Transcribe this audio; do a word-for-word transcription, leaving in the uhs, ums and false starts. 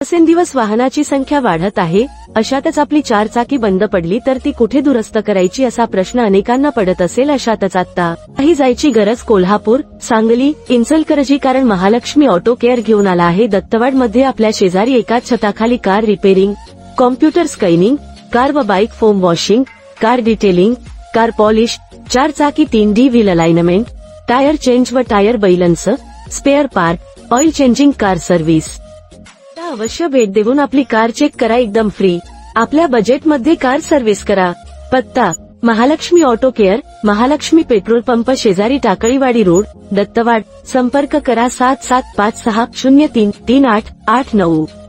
दिवसेंदिवस वाहनाची संख्या वाढत आहे, अशातच आपली चारचाकी बंद पडली तर ती कुठे दुरुस्त करायची असा प्रश्न अनेकांना पडत असेल. अशातच आता काही जायची गरज कोल्हापूर, सांगली, इचलकरंजी, कारण महालक्ष्मी ऑटो केअर घेऊन आला आहे दत्तवाड मध्ये आपल्या शेजारी एकाच छताखाली car repairing, computer scanning, car व bike foam washing, car detailing, car polish, चार चाकी तीन D wheel alignment, tyre change व tyre balance, spare part, oil changing, car service. अवश्य भेट देऊन आपली कार चेक करा एकदम फ्री. आपल्या बजेटमध्ये कार सर्व्हिस करा. पत्ता Mahalaxmi auto care, Mahalaxmi petrol pump शेजारी, टाकळीवाडी रोड, दत्तवाड. संपर्क करा सात सात पाच सहा शून्य तीन तीन आठ आठ नऊ.